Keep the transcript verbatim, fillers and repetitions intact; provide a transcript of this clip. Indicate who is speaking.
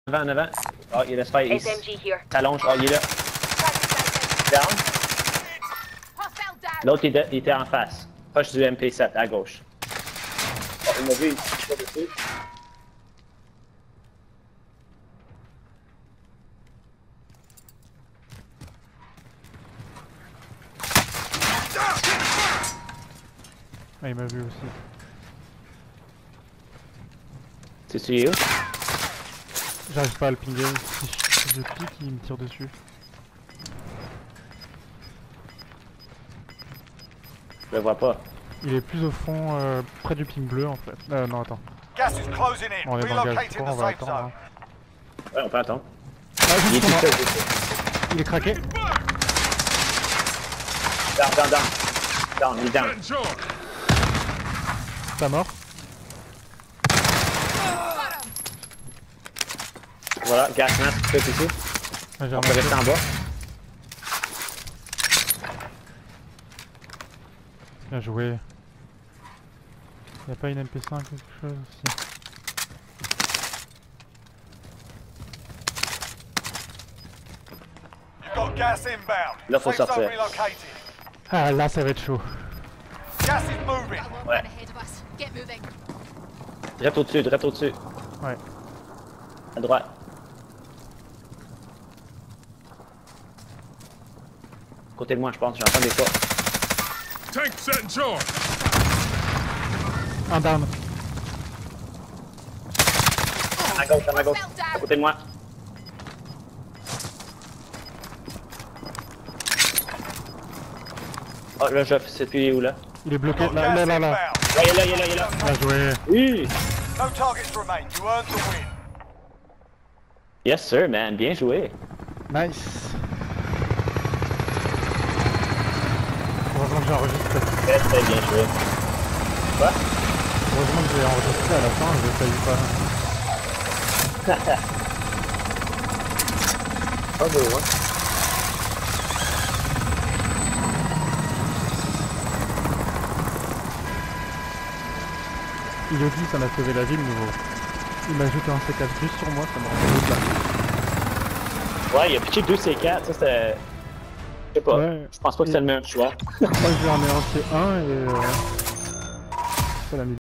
Speaker 1: avant, en avant. Oh, il laisse faire ici. T'allonges, oh, il est là. Down. L'autre, il, il était en face. Proche du M P sept, à gauche. Oh, il m'a vu, il est pas dessus.
Speaker 2: Ah, il m'a vu aussi.
Speaker 1: C'est celui où?
Speaker 2: J'arrive pas à le pinguer. Si je pique, il me tire dessus.
Speaker 1: Je le vois pas.
Speaker 2: Il est plus au fond, euh, près du ping bleu en fait. Euh, non, attends.
Speaker 3: Gas is closing in.
Speaker 2: On est dans le gaz
Speaker 3: Relocating
Speaker 2: fort,
Speaker 3: the
Speaker 2: on va
Speaker 3: safe
Speaker 2: attendre.
Speaker 3: zone.
Speaker 2: Hein.
Speaker 1: Ouais, on peut attendre.
Speaker 2: Ah,
Speaker 1: Il est
Speaker 2: juste
Speaker 1: tout
Speaker 2: pour
Speaker 1: seul,
Speaker 2: moi. Il est craqué.
Speaker 1: Down, down, down. Down, il est down.
Speaker 2: T'as mort.
Speaker 1: Voilà, gas mask, tout ici.
Speaker 2: Ah,
Speaker 1: On peut rester en bas.
Speaker 2: Bien joué. Y'a pas une M P cinq ou quelque chose aussi?
Speaker 3: You've got gas inbound.
Speaker 1: Là, faut
Speaker 3: Safe zone
Speaker 1: sortir.
Speaker 3: relocated.
Speaker 2: Ah là ça va être chaud.
Speaker 3: Gas is moving.
Speaker 1: Ouais. Direct au-dessus, direct au-dessus.
Speaker 2: Ouais.
Speaker 1: À droite. Côté de moi, je pense, j'entends des pas.
Speaker 4: Tank set and charge.
Speaker 2: Un down.
Speaker 1: À gauche, à ma gauche. À côté de moi. Oh, là, je sais plus où là.
Speaker 2: Il est bloqué.
Speaker 3: Got
Speaker 2: Là,
Speaker 3: gas
Speaker 2: là, là, là.
Speaker 3: inbound.
Speaker 1: Là, il est là, il est là, il est là.
Speaker 2: Bien joué.
Speaker 1: Oui!
Speaker 3: No targets remain. You earned the win.
Speaker 1: Yes, sir, man. Bien joué.
Speaker 2: Nice. Heureusement que j'ai enregistré.
Speaker 1: Très, très bien joué. Quoi?
Speaker 2: Heureusement que j'ai enregistré à la fin, je failli pas.
Speaker 1: Oh, bon, hein.
Speaker 2: Il a dit ça m'a sauvé la vie le nouveau. Il m'a ajouté un C quatre juste sur moi, ça me rend l'autre là.
Speaker 1: Ouais, il a pitché deux C quatre, ça c'était... Je sais pas,
Speaker 2: Ouais.
Speaker 1: je pense pas que c'est le meilleur choix.
Speaker 2: Moi je lui en ai lancé un et... Euh... Ça l'a mis